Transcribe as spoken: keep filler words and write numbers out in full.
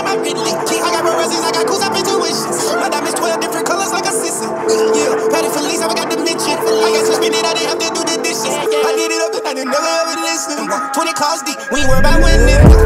I Ridley. I got Rosie's, I got cool up intuitions. My diamonds twelve different colors like a sissy. Yeah, patty for lease, I got the mention. I got to spin it, I didn't have to do the dishes. I did it up and I didn't never ever listen. twenty calls deep, we ain't worried about winning.